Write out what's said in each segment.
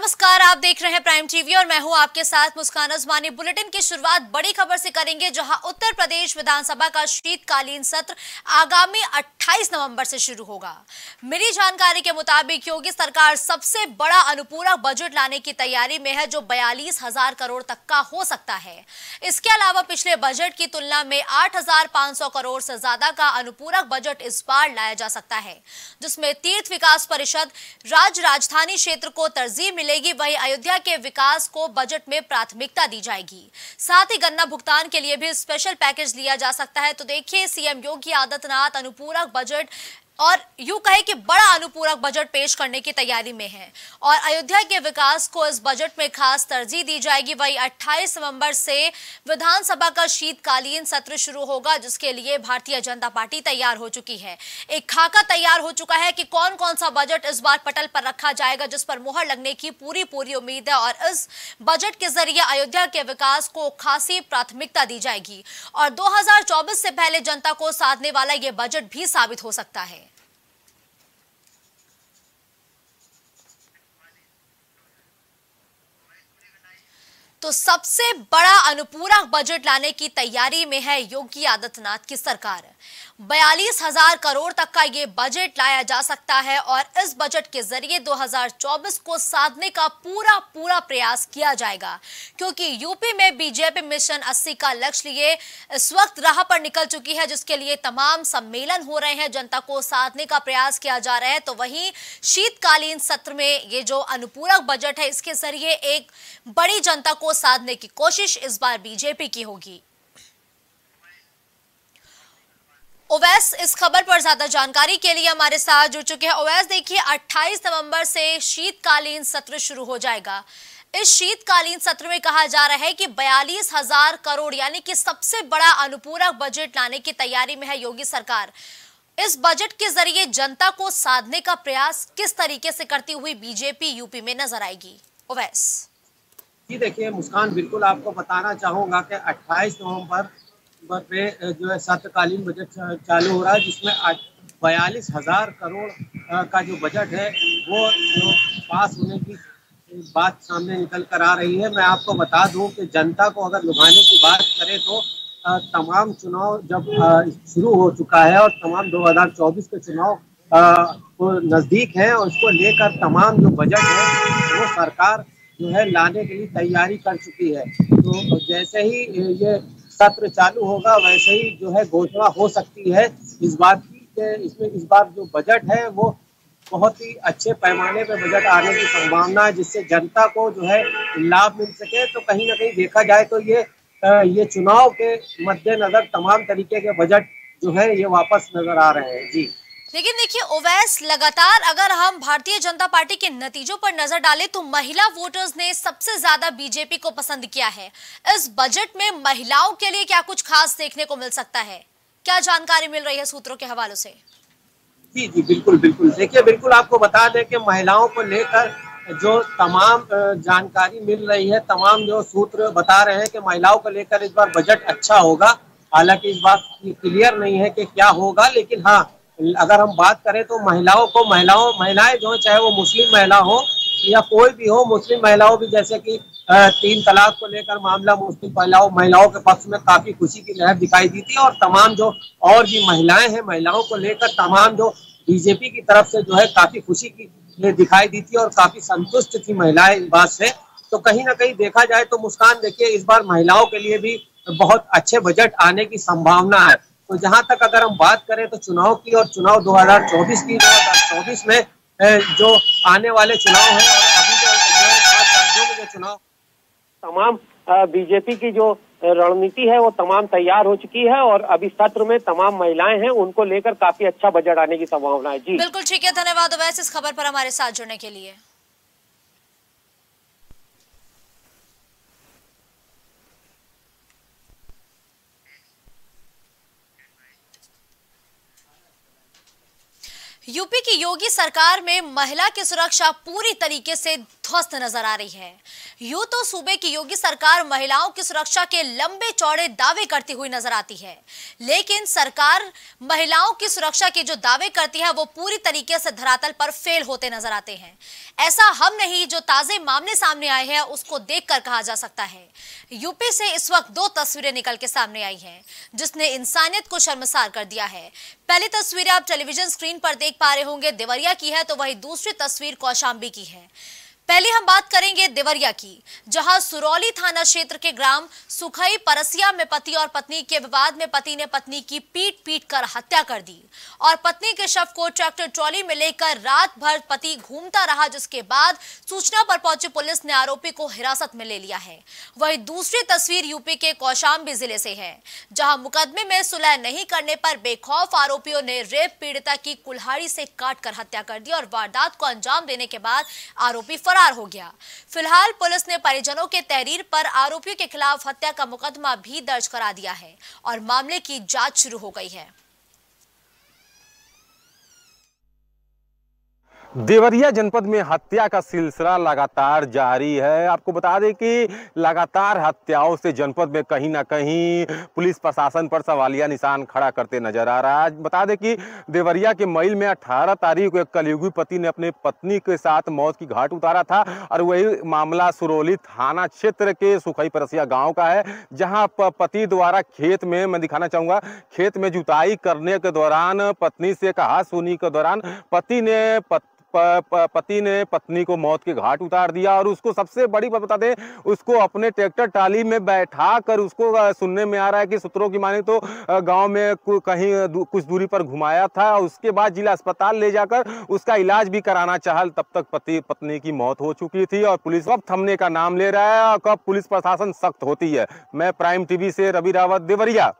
नमस्कार, आप देख रहे हैं प्राइम टीवी और मैं हूं आपके साथ मुस्कान अजमानी। बुलेटिन की शुरुआत बड़ी खबर से करेंगे, जहां उत्तर प्रदेश विधानसभा का शीतकालीन सत्र आगामी 28 नवंबर से शुरू होगा। मिली जानकारी के मुताबिक योगी सरकार सबसे बड़ा अनुपूरक बजट लाने की तैयारी में है, जो 42,000 करोड़ तक का हो सकता है। इसके अलावा पिछले बजट की तुलना में 8,500 करोड़ से ज्यादा का अनुपूरक बजट इस बार लाया जा सकता है, जिसमें तीर्थ विकास परिषद, राज्य राजधानी क्षेत्र को तरजीह मिलेगी। वहीं अयोध्या के विकास को बजट में प्राथमिकता दी जाएगी। साथ ही गन्ना भुगतान के लिए भी स्पेशल पैकेज लिया जा सकता है। तो देखिए, सीएम योगी आदित्यनाथ अनुपूरक बजट और यूं कहे कि बड़ा अनुपूरक बजट पेश करने की तैयारी में है और अयोध्या के विकास को इस बजट में खास तरजीह दी जाएगी। वहीं 28 नवंबर से विधानसभा का शीतकालीन सत्र शुरू होगा, जिसके लिए भारतीय जनता पार्टी तैयार हो चुकी है। एक खाका तैयार हो चुका है कि कौन कौन सा बजट इस बार पटल पर रखा जाएगा, जिस पर मुहर लगने की पूरी उम्मीद है और इस बजट के जरिए अयोध्या के विकास को खासी प्राथमिकता दी जाएगी और 2024 से पहले जनता को साधने वाला ये बजट भी साबित हो सकता है। तो सबसे बड़ा अनुपूरक बजट लाने की तैयारी में है योगी आदित्यनाथ की सरकार। 42,000 करोड़ तक का ये बजट लाया जा सकता है और इस बजट के जरिए 2024 को साधने का पूरा प्रयास किया जाएगा, क्योंकि यूपी में बीजेपी मिशन 80 का लक्ष्य लिए इस वक्त राह पर निकल चुकी है, जिसके लिए तमाम सम्मेलन हो रहे हैं, जनता को साधने का प्रयास किया जा रहा है। तो वहीं शीतकालीन सत्र में ये जो अनुपूरक बजट है, इसके जरिए एक बड़ी जनता को साधने की कोशिश इस बार बीजेपी की होगी। ओवैस इस खबर पर ज्यादा जानकारी के लिए हमारे साथ जुड़ चुके हैं। ओवैस, देखिए 28 नवंबर से शीतकालीन सत्र शुरू हो जाएगा। इस शीतकालीन सत्र में कहा जा रहा है कि 42,000 करोड़ यानी कि सबसे बड़ा अनुपूरक बजट लाने की तैयारी में है योगी सरकार। इस बजट के जरिए जनता को साधने का प्रयास किस तरीके से करती हुई बीजेपी यूपी में नजर आएगी? ओवैस जी देखिए मुस्कान, बिल्कुल आपको बताना चाहूँगा कि 28 नवंबर पे जो है सत्रकालीन बजट चालू हो रहा है, जिसमें 42,000 करोड़ का जो बजट है वो जो पास होने की बात सामने निकल कर आ रही है। मैं आपको बता दूं कि जनता को अगर लुभाने की बात करें तो तमाम चुनाव जब शुरू हो चुका है और तमाम 2024 के चुनाव को नज़दीक हैं और उसको लेकर तमाम जो बजट है वो सरकार जो है लाने के लिए तैयारी कर चुकी है। तो जैसे ही ये सत्र चालू होगा वैसे ही जो है घोषणा हो सकती है इस बात की कि इसमें इस बार जो बजट है वो बहुत ही अच्छे पैमाने पे बजट आने की संभावना है, जिससे जनता को जो है लाभ मिल सके। तो कहीं ना कहीं देखा जाए तो ये चुनाव के मद्देनजर तमाम तरीके के बजट जो है ये वापस नजर आ रहे हैं। जी लेकिन देखिए ओवैस, लगातार अगर हम भारतीय जनता पार्टी के नतीजों पर नजर डालें तो महिला वोटर्स ने सबसे ज्यादा बीजेपी को पसंद किया है। इस बजट में महिलाओं के लिए क्या कुछ खास देखने को मिल सकता है? क्या जानकारी मिल रही है सूत्रों के हवालों से? जी बिल्कुल देखिए, बिल्कुल आपको बता दें कि महिलाओं को लेकर जो तमाम जानकारी मिल रही है, तमाम जो सूत्र बता रहे हैं कि महिलाओं को लेकर इस बार बजट अच्छा होगा। हालांकि इस बात क्लियर नहीं है कि क्या होगा, लेकिन हाँ अगर हम बात करें तो महिलाएं जो है, चाहे वो मुस्लिम महिला हो या कोई भी हो, मुस्लिम महिलाओं भी जैसे कि 3 तलाक को लेकर मामला मुस्लिम महिलाओं के पक्ष में काफी खुशी की लहर दिखाई दी थी और तमाम जो और भी महिलाएं हैं, महिलाओं को लेकर तमाम जो बीजेपी की तरफ से जो है काफी खुशी की दिखाई दी थी और काफी संतुष्ट थी महिलाएं इस बात से। तो कहीं ना कहीं देखा जाए तो मुस्कान, देखिए इस बार महिलाओं के लिए भी बहुत अच्छे बजट आने की संभावना है। तो जहां तक अगर हम बात करें तो चुनाव की और चुनाव 2024 में जो आने वाले चुनाव हैं और अभी जो चुनाव तमाम बीजेपी की जो रणनीति है वो तमाम तैयार हो चुकी है और अभी सत्र में तमाम महिलाएं हैं, उनको लेकर काफी अच्छा बजट आने की संभावना है। जी बिल्कुल ठीक है, धन्यवाद ओवैस इस खबर पर हमारे साथ जुड़ने के लिए। यूपी की योगी सरकार में महिला की सुरक्षा पूरी तरीके से ध्वस्त नजर आ रही है। यूं तो सूबे की योगी सरकार महिलाओं की सुरक्षा के लंबे चौड़े दावे करती हुई नजर आती है, लेकिन सरकार महिलाओं की सुरक्षा के जो दावे करती है वो पूरी तरीके से धरातल पर फेल होते नजर आते हैं। ऐसा हम नहीं, जो ताजे मामले सामने आए हैं उसको देखकर कहा जा सकता है। यूपी से इस वक्त 2 तस्वीरें निकल के सामने आई हैं जिसने इंसानियत को शर्मसार कर दिया है। पहली तस्वीरें आप टेलीविजन स्क्रीन पर देख पा रहे होंगे, देवरिया की है, तो वही दूसरी तस्वीर कौशाम्बी की है। पहले हम बात करेंगे देवरिया की, जहां सुरौली थाना क्षेत्र के ग्राम सुखई परसिया में पति और पत्नी के विवाद में पति ने पत्नी की पीट कर हत्या कर दी और पत्नी के शव को ट्रैक्टर ट्रॉली में लेकर रात भर पति घूमता रहा, जिसके बाद सूचना पर पहुंची पुलिस ने आरोपी को हिरासत में ले लिया है। वहीं दूसरी तस्वीर यूपी के कौशाम्बी जिले से है, जहां मुकदमे में सुलह नहीं करने पर बेखौफ आरोपियों ने रेप पीड़िता की कुल्हाड़ी से काटकर हत्या कर दी और वारदात को अंजाम देने के बाद आरोपी फरार हो गया। फिलहाल पुलिस ने परिजनों के तहरीर पर आरोपियों के खिलाफ हत्या का मुकदमा भी दर्ज करा दिया है और मामले की जांच शुरू हो गई है। देवरिया जनपद में हत्या का सिलसिला लगातार जारी है। आपको बता दें कि लगातार हत्याओं से जनपद में कहीं ना कहीं पुलिस प्रशासन पर सवालिया निशान खड़ा करते नजर आ रहा है। बता दें कि देवरिया के मईल में 18 तारीख को एक कलयुगी पति ने अपने पत्नी के साथ मौत की घाट उतारा था और वही मामला सुरौली थाना क्षेत्र के सुखई परसिया गाँव का है, जहाँ पति द्वारा खेत में, मैं दिखाना चाहूँगा, खेत में जुताई करने के दौरान पत्नी से कहा सुनी के दौरान पति ने पत्नी को मौत के घाट उतार दिया और उसको सबसे बड़ी बात बता दें, उसको अपने ट्रैक्टर ट्राली में बैठा कर, उसको सुनने में आ रहा है कि सूत्रों की माने तो गांव में कहीं कुछ दूरी पर घुमाया था, उसके बाद जिला अस्पताल ले जाकर उसका इलाज भी कराना चाहा, तब तक पति पत्नी की मौत हो चुकी थी और पुलिस कब थमने का नाम ले रहा है और कब पुलिस प्रशासन सख्त होती है। मैं प्राइम टीवी से रवि रावत, देवरिया।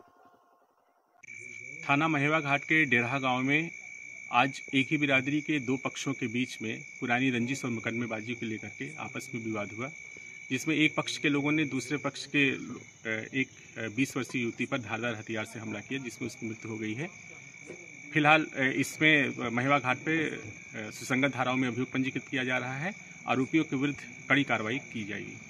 थाना महेवा घाट के डेरहा गाँव में आज एक ही बिरादरी के 2 पक्षों के बीच में पुरानी रंजिश और मुकदमेबाजी को लेकर के आपस में विवाद हुआ, जिसमें एक पक्ष के लोगों ने दूसरे पक्ष के एक 20 वर्षीय युवती पर धारदार हथियार से हमला किया, जिसमें उसकी मृत्यु हो गई है। फिलहाल इसमें महेवा घाट पे सुसंगत धाराओं में अभियोग पंजीकृत किया जा रहा है। आरोपियों के विरुद्ध कड़ी कार्रवाई की जाएगी।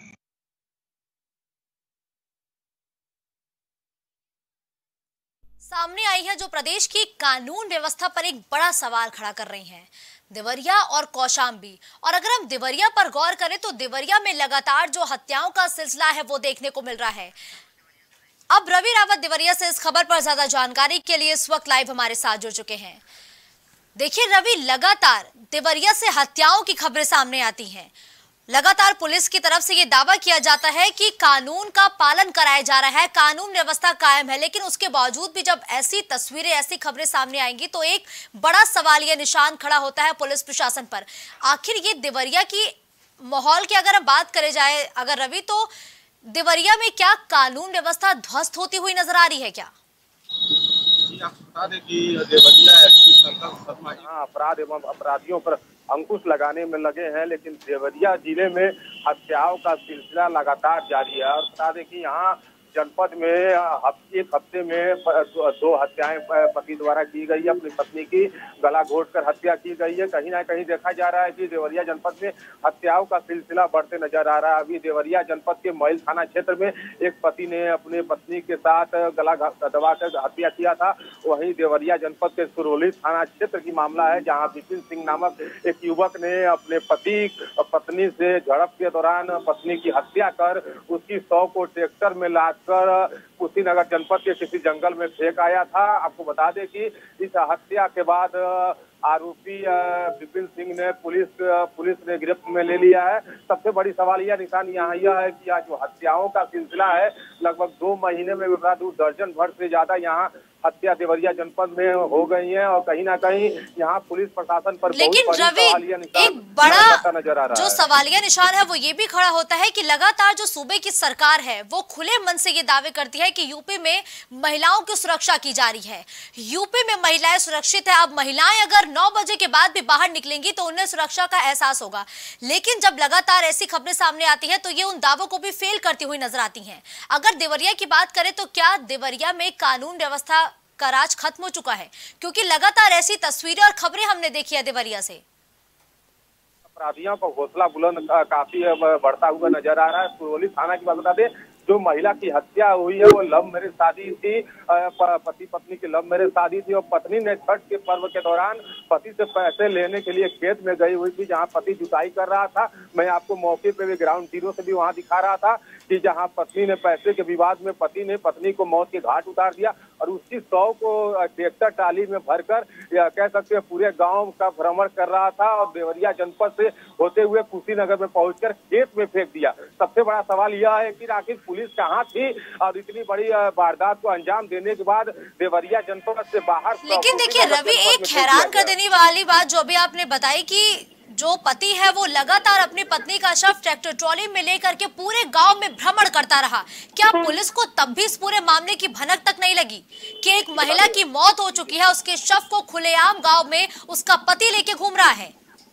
सामने आई है जो प्रदेश की कानून व्यवस्था पर एक बड़ा सवाल खड़ा कर रही हैं देवरिया और कौशाम्बी। और अगर हम देवरिया पर गौर करें तो देवरिया में लगातार जो हत्याओं का सिलसिला है वो देखने को मिल रहा है। अब रवि रावत देवरिया से इस खबर पर ज्यादा जानकारी के लिए इस वक्त लाइव हमारे साथ जुड़ चुके हैं। देखिए रवि, लगातार देवरिया से हत्याओं की खबरें सामने आती हैं। लगातार पुलिस की तरफ से ये दावा किया जाता है कि कानून का पालन कराया जा रहा है, कानून व्यवस्था कायम है, लेकिन उसके बावजूद भी जब ऐसी तस्वीरें, ऐसी खबरें सामने आएंगी तो एक बड़ा सवालिया निशान खड़ा होता है पुलिस प्रशासन पर। आखिर ये देवरिया की माहौल की अगर हम बात करें जाए अगर रवि, तो देवरिया में क्या कानून व्यवस्था ध्वस्त होती हुई नजर आ रही है क्या? जी, आप बता दें कि देवरिया अपराध एवं अपराधियों पर अंकुश लगाने में लगे हैं, लेकिन देवरिया जिले में हत्याओं का सिलसिला लगातार जारी है। और बता दें कि यहाँ जनपद में एक हफ्ते में 2 हत्याएं पति द्वारा की गई है। अपनी पत्नी की गला घोंटकर हत्या की गई है। कहीं ना कहीं देखा जा रहा है कि देवरिया जनपद में हत्याओं का सिलसिला बढ़ते नजर आ रहा है। अभी देवरिया जनपद के मईल थाना क्षेत्र में एक पति ने अपने पत्नी के साथ गला दबाकर हत्या किया था। वहीं देवरिया जनपद के सुरौली थाना क्षेत्र की मामला है, जहाँ विपिन सिंह नामक एक युवक ने अपने पत्नी से झड़प के दौरान पत्नी की हत्या कर उसकी शव को ट्रैक्टर में लाद कर कुशीनगर जनपद के किसी जंगल में फेंक आया था। आपको बता दें कि इस हत्या के बाद आरोपी विपिन सिंह ने पुलिस ने गिरफ्त में ले लिया है। सबसे बड़ी सवाल यह निशान यहाँ यह है कि आज जो हत्याओं का सिलसिला है, लगभग 2 महीने में 2 दर्जन भर से ज्यादा यहाँ हत्या देवरिया जनपद में हो गई है और कहीं ना कहीं यहाँ पुलिस प्रशासन पर लेकिन रवि, एक बड़ा नजर आ रहा जो सवालिया निशान है वो ये भी खड़ा होता है कि लगातार जो सूबे की सरकार है वो खुले मन से ये दावे करती है कि यूपी में महिलाओं की सुरक्षा की जा रही है, यूपी में महिलाएं सुरक्षित है। अब महिलाएं अगर 9 बजे के बाद भी बाहर निकलेंगी तो उन्हें सुरक्षा का एहसास होगा, लेकिन जब लगातार ऐसी खबरें सामने आती है तो ये उन दावों को भी फेल करती हुई नजर आती हैं। अगर देवरिया की बात करें तो क्या देवरिया में कानून व्यवस्था का राज खत्म हो चुका है? क्योंकि लगातार ऐसी तस्वीरें और खबरें हमने देखी है देवरिया से। अपराधियों का हौसला बुलंद काफी बढ़ता हुआ नजर आ रहा है। सुरौली थाना की बात बता दें, जो महिला की हत्या हुई है वो लव मैरिज शादी थी, पति पत्नी की लव मैरिज शादी थी और पत्नी ने छठ के पर्व के दौरान पति से पैसे लेने के लिए खेत में गई हुई थी, जहां पति जुताई कर रहा था। मैं आपको मौके पे भी ग्राउंड जीरो से भी वहां दिखा रहा था कि जहां पत्नी ने पैसे के विवाद में पति ने पत्नी को मौत के घाट उतार दिया और उसकी 100 को ट्रैक्टर टाली में भरकर या कह सकते हैं पूरे गांव का भ्रमण कर रहा था और देवरिया जनपद से होते हुए कुशीनगर में पहुंचकर खेत में फेंक दिया। सबसे बड़ा सवाल यह है कि आखिर पुलिस कहां थी और इतनी बड़ी वारदात को अंजाम देने के बाद देवरिया जनपद से बाहर। लेकिन देखिए रवि, एक हैरान कर देने वाली बात जो अभी आपने बताई कि जो पति है वो लगातार अपनी पत्नी का शव ट्रैक्टर ट्रॉली में लेकर के पूरे गांव में भ्रमण करता रहा। क्या पुलिस को तब भी इस पूरे मामले की भनक तक नहीं लगी कि एक महिला की मौत हो चुकी है, उसके शव को खुलेआम गांव में उसका पति लेके घूम रहा है?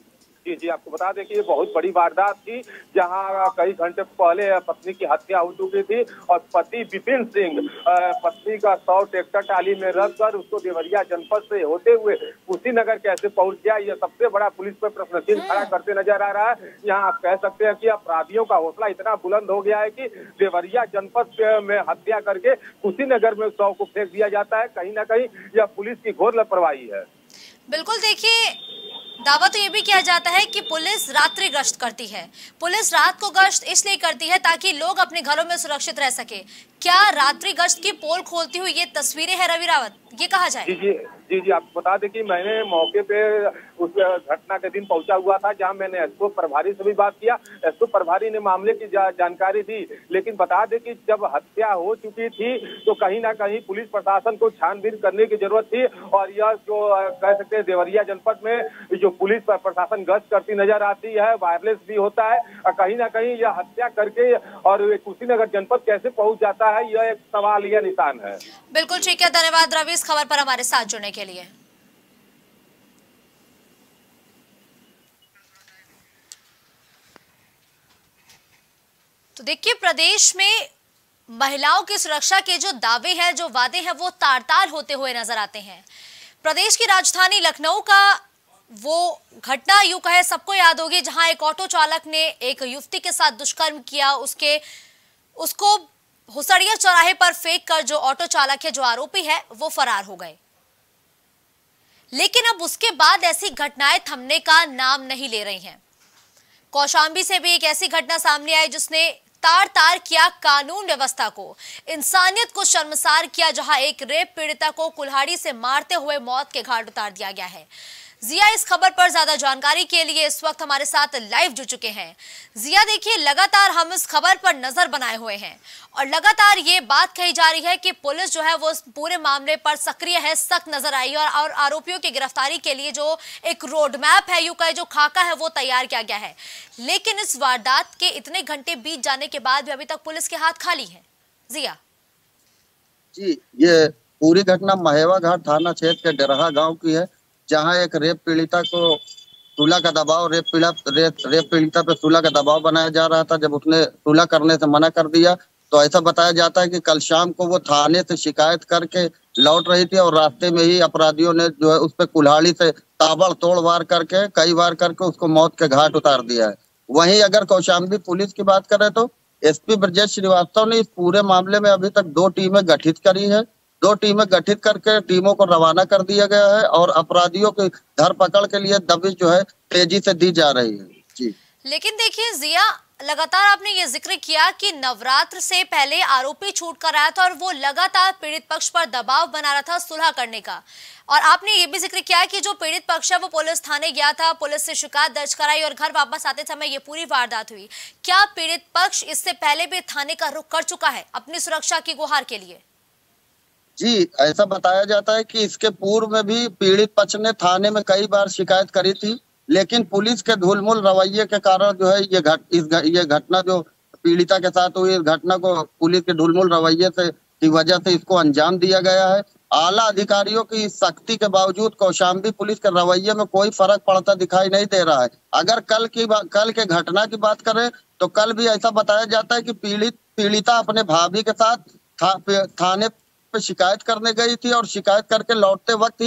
जी जी, आपको बता दें कि ये बहुत बड़ी वारदात थी, जहां कई घंटे पहले पत्नी की हत्या हो चुकी थी और पति विपिन सिंह पत्नी का 100 ट्रैक्टर टाली में रखकर उसको देवरिया जनपद से होते हुए कुशीनगर कैसे पहुंच गया, ये सबसे बड़ा पुलिस पर प्रश्न चिन्ह खड़ा करते नजर आ रहा है। यहाँ आप कह सकते हैं कि अपराधियों का हौसला इतना बुलंद हो गया है कि देवरिया जनपद में हत्या करके कुशीनगर में 100 को फेंक दिया जाता है। कहीं ना कहीं यह पुलिस की घोर लापरवाही है। बिल्कुल, देखिए दावा तो ये भी किया जाता है कि पुलिस रात्रि गश्त करती है। पुलिस रात को गश्त इसलिए करती है ताकि लोग अपने घरों में सुरक्षित रह सके। क्या रात्रि गश्त की पोल खोलती हुई ये तस्वीरें हैं रवि रावत, ये कहा जाए? जी जी, आपको बता दें कि मैंने मौके पे उस घटना के दिन पहुंचा हुआ था, जहां मैंने एसओ प्रभारी से भी बात किया। एसओ प्रभारी ने मामले की जानकारी दी, लेकिन बता दें कि जब हत्या हो चुकी थी तो कहीं ना कहीं पुलिस प्रशासन को छानबीन करने की जरूरत थी और यह जो कह सकते हैं देवरिया जनपद में जो पुलिस प्रशासन गश्त करती नजर आती है, वायरलेस भी होता है और कहीं ना कहीं यह हत्या करके और कुशीनगर जनपद कैसे पहुंच जाता है, यह एक सवाल, यह निशान है। बिल्कुल ठीक है, धन्यवाद रवि इस खबर पर हमारे साथ जुड़ने के लिए। तो देखिए, प्रदेश में महिलाओं की सुरक्षा के जो दावे हैं, जो वादे हैं, वो तार-तार होते हुए नजर आते हैं। प्रदेश की राजधानी लखनऊ का वो घटना यूं कहे सबको याद होगी, जहां एक ऑटो चालक ने एक युवती के साथ दुष्कर्म किया, उसको हुसड़िया चौराहे पर फेंक कर जो ऑटो चालक है, जो आरोपी है, वो फरार हो गए। लेकिन अब उसके बाद ऐसी घटनाएं थमने का नाम नहीं ले रही हैं। कौशांबी से भी एक ऐसी घटना सामने आई जिसने तार-तार किया कानून व्यवस्था को, इंसानियत को शर्मसार किया, जहां एक रेप पीड़िता को कुल्हाड़ी से मारते हुए मौत के घाट उतार दिया गया है। जिया इस खबर पर ज्यादा जानकारी के लिए इस वक्त हमारे साथ लाइव जुड़ चुके हैं। जिया, देखिए लगातार हम इस खबर पर नजर बनाए हुए हैं और लगातार ये बात कही जा रही है कि पुलिस जो है वो पूरे मामले पर सक्रिय है, सख्त नजर आई और आरोपियों की गिरफ्तारी के लिए जो एक रोड मैप है, यूं कहे जो खाका है, वो तैयार किया गया है। लेकिन इस वारदात के इतने घंटे बीत जाने के बाद भी अभी तक पुलिस के हाथ खाली है। जिया जी, ये पूरी घटना महेवा घाट थाना क्षेत्र के डेरहा गांव की है, जहां एक रेप पीड़िता को सुलह का दबाव रेप पीड़िता पे सुलह का दबाव बनाया जा रहा था। जब उसने सुलह करने से मना कर दिया तो ऐसा बताया जाता है कि कल शाम को वो थाने से शिकायत करके लौट रही थी और रास्ते में ही अपराधियों ने जो है उस पर कुल्हाड़ी से ताबड़तोड़ वार करके कई वार करके उसको मौत के घाट उतार दिया है। वहीं अगर कौशांबी पुलिस की बात करें तो एसपी ब्रजेश श्रीवास्तव ने इस पूरे मामले में अभी तक 2 टीमें गठित करी है। 2 टीमें गठित करके टीमों को रवाना कर दिया गया है और अपराधियों की धरपकड़ के लिए दबिश जो है तेजी से दी जा रही है। जी, लेकिन देखिए जिया, लगातार आपने ये जिक्र किया कि नवरात्र से पहले आरोपी छूट कर आया था और वो लगातार पीड़ित पक्ष पर दबाव बना रहा था सुलह करने का, और आपने ये भी जिक्र किया कि जो पीड़ित पक्ष है वो पुलिस थाने गया था, पुलिस से शिकायत दर्ज कराई और घर वापस आते समय ये पूरी वारदात हुई। क्या पीड़ित पक्ष इससे पहले भी थाने का रुख कर चुका है अपनी सुरक्षा की गुहार के लिए? जी, ऐसा बताया जाता है कि इसके पूर्व में भी पीड़ित पक्ष ने थाने में कई बार शिकायत करी थी, लेकिन पुलिस के धूलमुल रवैये के कारण जो है ये घटना जो पीड़िता के साथ हुई, इस घटना को पुलिस के धूलमुल रवैये की वजह से इसको अंजाम दिया गया है। आला अधिकारियों की सख्ती के बावजूद कौशांबी पुलिस के रवैये में कोई फर्क पड़ता दिखाई नहीं दे रहा है। अगर कल के घटना की बात करें तो कल भी ऐसा बताया जाता है कि पीड़िता अपने भाभी के साथ थाने पे शिकायत करने गई थी और शिकायत करके लौटते वक्त ही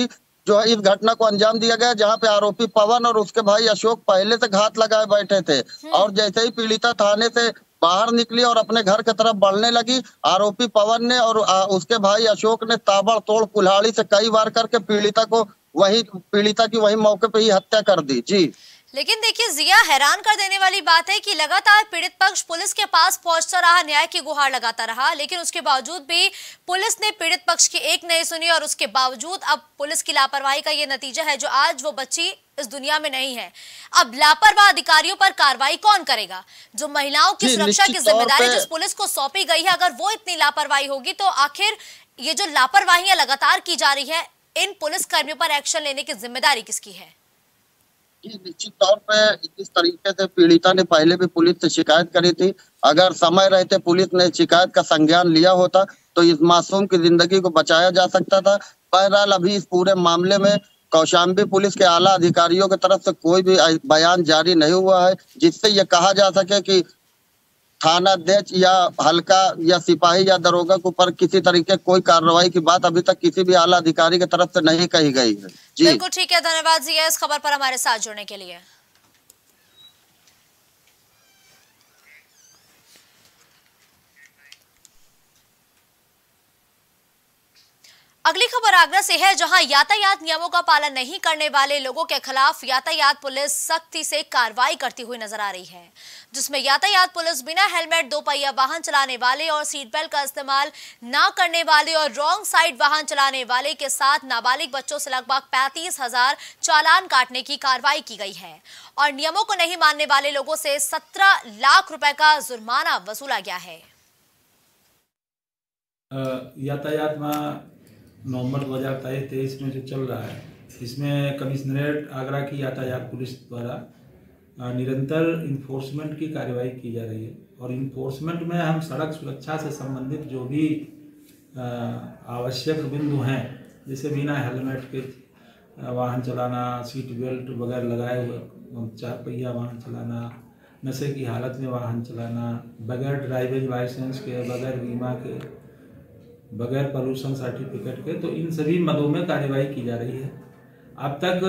जो है इस घटना को अंजाम दिया गया, जहां पे आरोपी पवन और उसके भाई अशोक पहले से घात लगाए बैठे थे और जैसे ही पीड़िता थाने से बाहर निकली और अपने घर की तरफ बढ़ने लगी, आरोपी पवन ने और उसके भाई अशोक ने ताबड़तोड़ कुल्हाड़ी से कई वार करके पीड़िता की वही मौके पे ही हत्या कर दी। जी लेकिन देखिए जिया, हैरान कर देने वाली बात है कि लगातार पीड़ित पक्ष पुलिस के पास पहुंचता रहा, न्याय की गुहार लगाता रहा, लेकिन उसके बावजूद भी पुलिस ने पीड़ित पक्ष की एक नहीं सुनी और उसके बावजूद अब पुलिस की लापरवाही का ये नतीजा है जो आज वो बच्ची इस दुनिया में नहीं है। अब लापरवाह अधिकारियों पर कार्रवाई कौन करेगा? जो महिलाओं की सुरक्षा की जिम्मेदारी जिस पुलिस को सौंपी गई है, अगर वो इतनी लापरवाही होगी तो आखिर ये जो लापरवाहियां लगातार की जा रही है, इन पुलिस कर्मियों पर एक्शन लेने की जिम्मेदारी किसकी है? निश्चित तौर पे इस तरीके से पीड़िता ने पहले भी पुलिस से शिकायत करी थी। अगर समय रहते पुलिस ने शिकायत का संज्ञान लिया होता तो इस मासूम की जिंदगी को बचाया जा सकता था। बहरहाल अभी इस पूरे मामले में कौशाम्बी पुलिस के आला अधिकारियों की तरफ से कोई भी बयान जारी नहीं हुआ है जिससे ये कहा जा सके कि थानाध्यक्ष या हल्का या सिपाही या दरोगा के ऊपर किसी तरीके कोई कार्रवाई की बात अभी तक किसी भी आला अधिकारी की तरफ से नहीं कही गई है। जी बिल्कुल ठीक है, धन्यवाद जी इस खबर पर हमारे साथ जुड़ने के लिए। अगली खबर आगरा से है, जहां यातायात नियमों का पालन नहीं करने वाले लोगों के खिलाफ यातायात पुलिस सख्ती से कार्रवाई करती हुई नजर आ रही है, जिसमें यातायात पुलिस बिना हेलमेट दो पहिया वाहन चलाने वाले और सीट बेल्ट का इस्तेमाल न करने वाले और रॉन्ग साइड वाहन चलाने वाले के साथ नाबालिग बच्चों से लगभग 35,000 चालान काटने की कार्रवाई की गई है और नियमों को नहीं मानने वाले लोगों से 17 लाख रुपए का जुर्माना वसूला गया है। यातायात में नवंबर 2023 में जो चल रहा है, इसमें कमिश्नरेट आगरा की यातायात पुलिस द्वारा निरंतर इन्फोर्समेंट की कार्रवाई की जा रही है और इन्फोर्समेंट में हम सड़क सुरक्षा से संबंधित जो भी आवश्यक बिंदु हैं, जैसे बिना हेलमेट के वाहन चलाना, सीट बेल्ट वगैरह लगाए हुए 4 पहिया वाहन चलाना, नशे की हालत में वाहन चलाना, बगैर ड्राइविंग लाइसेंस के, बगैर बीमा के, बगैर पोल्यूशन सर्टिफिकेट के, तो इन सभी मदों में कार्रवाई की जा रही है। अब तक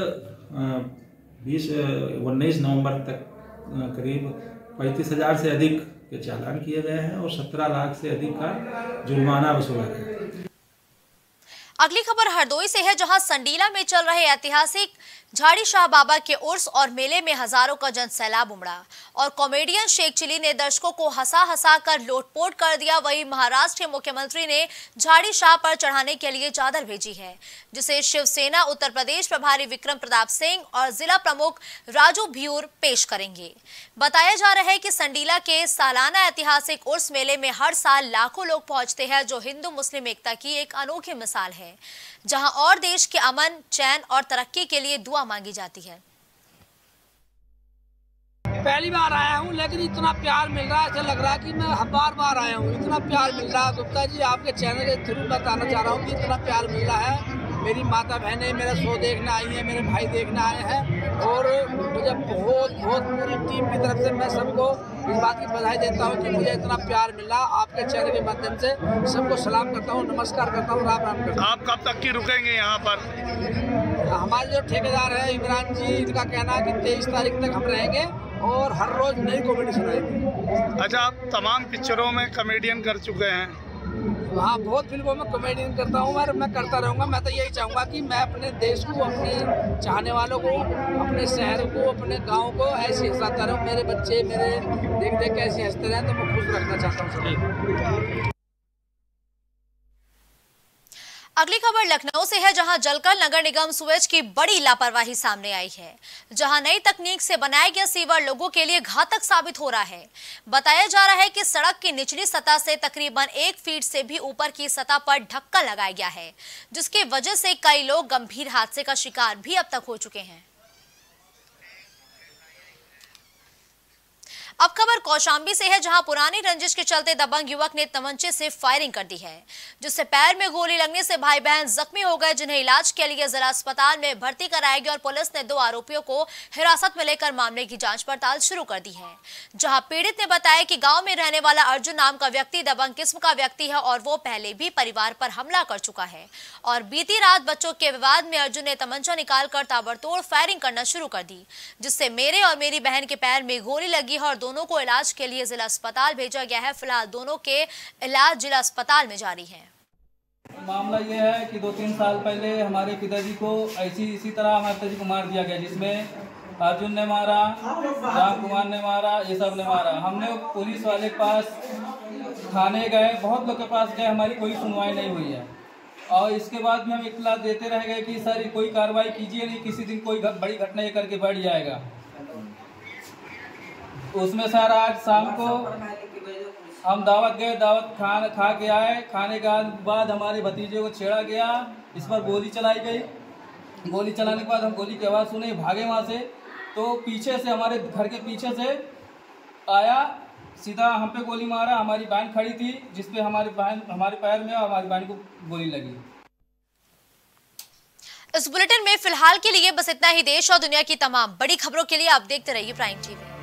19 नवंबर तक करीब 35,000 से अधिक के चालान किए गए हैं और 17 लाख से अधिक का जुर्माना वसूला गया है। अगली खबर हरदोई से है, जहां संडीला में चल रहे ऐतिहासिक झाड़ी शाह बाबा के उर्स और मेले में हजारों का जन सैलाब उमड़ा और कॉमेडियन शेख चिली ने दर्शकों को हंसा हंसा कर लोटपोट कर दिया। वहीं महाराष्ट्र के मुख्यमंत्री ने झाड़ी शाह पर चढ़ाने के लिए चादर भेजी है, जिसे शिवसेना उत्तर प्रदेश प्रभारी विक्रम प्रताप सिंह और जिला प्रमुख राजू भ्यूर पेश करेंगे। बताया जा रहा है कि संडीला के सालाना ऐतिहासिक उर्स मेले में हर साल लाखों लोग पहुंचते हैं, जो हिंदू मुस्लिम एकता की एक अनोखी मिसाल है, जहां और देश के अमन, चैन और तरक्की के लिए दुआ मांगी जाती है। पहली बार आया हूं, लेकिन इतना प्यार मिल रहा है, ऐसा लग रहा है कि मैं बार बार आया हूं। इतना प्यार मिल रहा है गुप्ता जी, आपके चैनल के थ्रू बताना चाह रहा हूं कि इतना प्यार मिल रहा है। मेरी माता बहनें मेरा शो देखने आई हैं, मेरे भाई देखने आए हैं और मुझे बहुत पूरी टीम की तरफ से मैं सबको इस बात की बधाई देता हूं कि मुझे इतना प्यार मिला। आपके चैनल के माध्यम से सबको सलाम करता हूं, नमस्कार करता हूं, राम राम करता हूं। आप कब तक की रुकेंगे यहाँ पर? हमारे जो ठेकेदार हैं इमरान जी, इनका कहना है कि 23 तारीख तक हम रहेंगे और हर रोज नई कॉमेडी सुनाएंगे। अच्छा, आप तमाम पिक्चरों में कॉमेडियन कर चुके हैं? हाँ, बहुत फिल्मों में कॉमेडियन करता हूँ और मैं करता रहूँगा। मैं तो यही चाहूँगा कि मैं अपने देश को, अपने चाहने वालों को, अपने शहर को, अपने गांव को ऐसे हंसाता रहूँ। मेरे बच्चे मेरे देख देख कैसे हंसते रहें, तो मैं खुश रखना चाहता हूँ सभी। अगली खबर लखनऊ से है, जहां जलकर नगर निगम सुएज की बड़ी लापरवाही सामने आई है, जहां नई तकनीक से बनाया गया सीवर लोगों के लिए घातक साबित हो रहा है। बताया जा रहा है कि सड़क की निचली सतह से तकरीबन 1 फीट से भी ऊपर की सतह पर ढक्कन लगाया गया है, जिसकी वजह से कई लोग गंभीर हादसे का शिकार भी अब तक हो चुके हैं। अब खबर कौशाम्बी से है, जहां पुरानी रंजिश के चलते दबंग युवक ने तमंचे से फायरिंग कर दी है, जिससे पैर में गोली लगने से भाई बहन जख्मी हो गए, जिन्हें इलाज के लिए जिला अस्पताल में भर्ती कराया गया और पुलिस ने 2 आरोपियों को हिरासत में लेकर मामले की जांच पड़ताल शुरू कर दी है। जहां पीड़ित ने बताया कि गांव में रहने वाला अर्जुन नाम का व्यक्ति दबंग किस्म का व्यक्ति है और वो पहले भी परिवार पर हमला कर चुका है और बीती रात बच्चों के विवाद में अर्जुन ने तमंचा निकालकर ताबड़तोड़ फायरिंग करना शुरू कर दी, जिससे मेरे और मेरी बहन के पैर में गोली लगी है और दोनों को इलाज के लिए जिला अस्पताल भेजा गया है। फिलहाल दोनों के इलाज जिला अस्पताल में जारी है। मामला ये है कि 2-3 साल पहले हमारे पिताजी को इसी तरह हमारे पिताजी को मार दिया गया, जिसमें अर्जुन ने मारा, राम कुमार ने मारा, ये सब ने मारा। हमने पुलिस वाले के पास थाने गए, बहुत लोग के पास गए, हमारी कोई सुनवाई नहीं हुई है और इसके बाद भी हम इत्तला देते रह गए कि सर कोई कार्रवाई कीजिए, नहीं किसी दिन कोई बड़ी घटना ये करके बढ़ जाएगा। उसमें सर आज शाम को हम दावत गए, दावत खा के आए। खाने के बाद हमारे भतीजे को छेड़ा गया, इस पर गोली चलाई गई। गोली चलाने के बाद हम गोली की आवाज़ सुने, भागे वहाँ से, तो पीछे से हमारे घर के पीछे से आया, सीधा हम पे गोली मारा। हमारी बहन खड़ी थी, जिसपे हमारे पैर में और हमारी बहन को गोली लगी। इस बुलेटिन में फिलहाल के लिए बस इतना ही। देश और दुनिया की तमाम बड़ी खबरों के लिए आप देखते रहिए प्राइम टीवी।